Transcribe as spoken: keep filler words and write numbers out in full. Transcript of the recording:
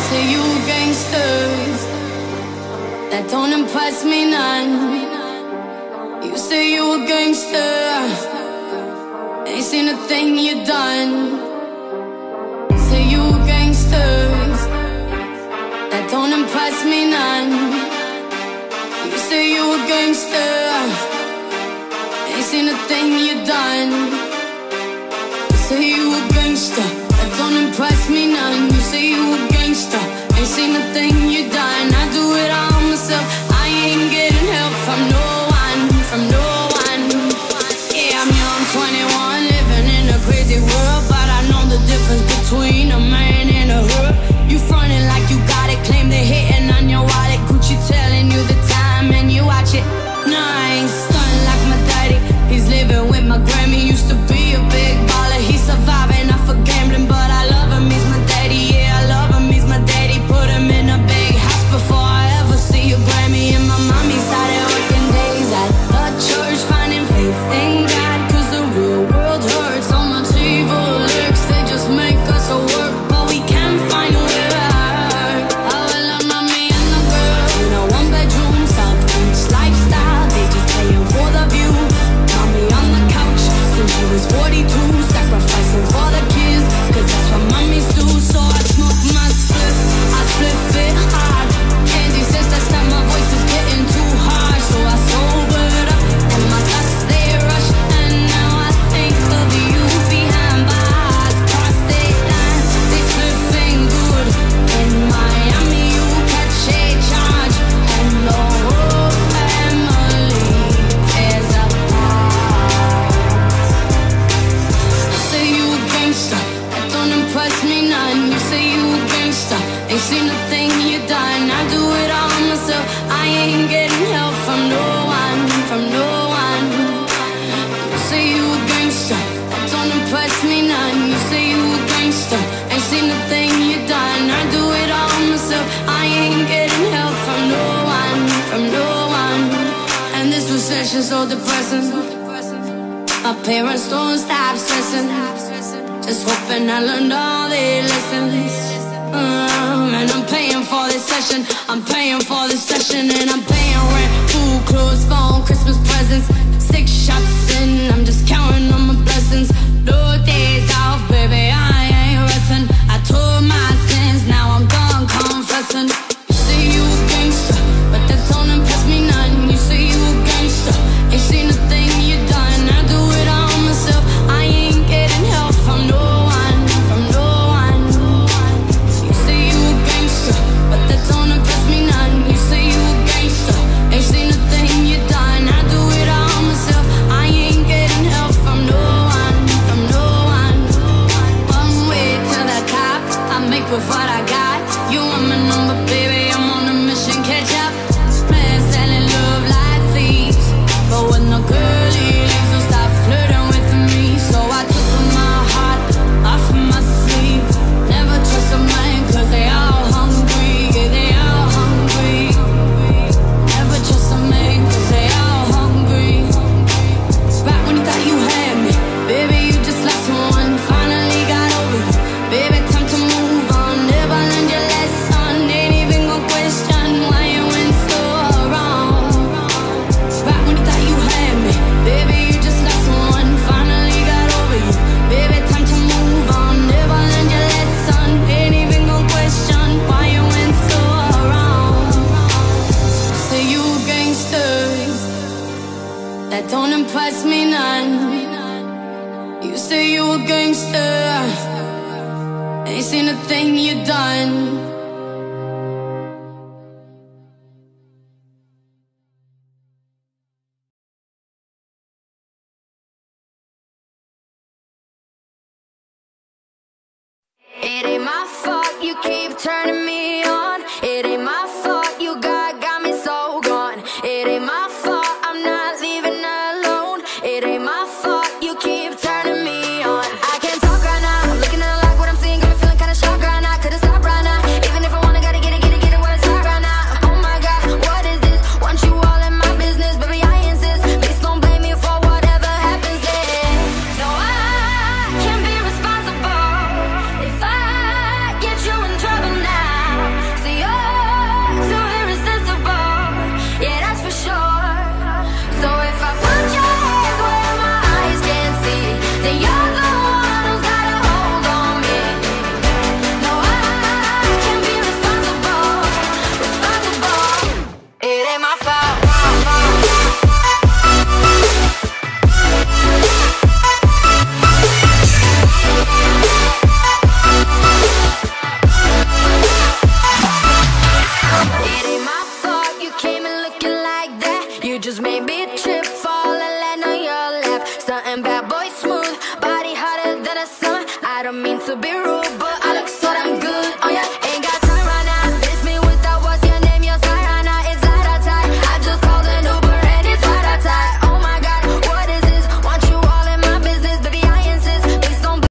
say you gangsters that don't impress me none. You say you a gangster, ain't seen a thing you done. Say you gangsters that don't impress me none. You say you a gangster, ain't seen a thing you done. Say you a gangster that don't impress me none. You say you a gangster, ain't seen a thing you done. I do it all myself, I ain't getting help from no one, from no one. Yeah, I'm young, twenty-one, living in a crazy world, but I know the difference between a man and a her. You frontin' like you got it, claim they hitting on your wallet. Gucci telling you the time and you watch it. No, I ain't stunning like my daddy, he's living with my Grammy. Used to be a big baller, he's surviving off of gambling, but I love him, he's my daddy. Yeah, I love him, he's my daddy. Put him in a big house before I ever see a Grammy. And my mommy started working days at the church, finding faith in God, cause the real world hurts. So much evil lyrics, they just make us a work, but we can't find a way out. I will love mommy and the girls in a one bedroom South Beach lifestyle. They just paying for the view. Mommy on the couch since she was forty-two, sacrificing for the kids, cause that's what mommies do. So I smoke my split, I split it hard. Candy says that time my voice is getting too hard, so I sobered up and my thoughts they rush. And now I think of you behind bars, cross state lines, they slipping good. In Miami you catch a charge, and the whole family tears apart. You say you a gangster, that don't impress me none. You say you a gangster, ain't seen a thing you done. I do it all myself, I ain't getting help from no one, from no one. You say you a gangster, that don't impress me none. You say you a gangster, ain't seen a thing you done. I do it all myself, I ain't getting help from no one, from no one. And this recession's so depressing, my parents don't stop stressing, just hoping I learned all their lessons. Um, and I'm paying for this session, I'm paying for this session, and I'm paying rent, food, clothes, phone, Christmas presents. Six shots in, I'm just counting on my blessings. No days off, baby, I ain't resting. I told my sins, now I'm done confessing. You say you a gangster, but that don't impress me none. You say you a gangster, ain't seen a thing you done. I do it all myself, I ain't getting help from no one, from no one. You say you a gangster, but that don't impress me none. You say you a gangster, ain't seen a thing you done. I do it all myself, I ain't getting help from no one, from no one. One way to the top, I make with what I got. You want my number, baby, I'm on a mission, catch up. Man selling love like thieves, but when the girlie leaves, don't stop flirting with me. So I took my heart off my sleeve. Never trust a man, cause they all hungry, yeah, they all hungry. Never trust a man, cause they all hungry. Right when you thought you had me, baby, you just lost one. Finally got over you, baby, time to move on. Never learned your lesson, ain't even gon' question why you went so wrong. Right when you thought you had me, baby, you just lost one. Finally got over you, baby, time to move on. Never learned your lesson, ain't even gon' question why you went so wrong. Say you gangsters that don't impress me none. You say you a gangster, ain't seen a thing you done. It ain't my fault you keep turning me on. It ain't my fault you got, got me so gone. It ain't my fault I'm not leaving alone. It ain't my fault you keep turning me on. I can't talk right now, I'm looking at like what I'm seeing, got me feeling kinda shocked right now. Couldn't stop right now, even if I wanna, gotta get it, get it, get it while it's hot right now. Oh my God, what is this? Want you all in my business, baby, I insist. Please don't blame me for whatever happens there. No, I can't be responsible if I get you in trouble now. It ain't my fault you came in looking like that. You just made me trip, fall and land on your lap. Stuntin' bad boy smooth, body hotter than a sun. I don't mean to be rude, but I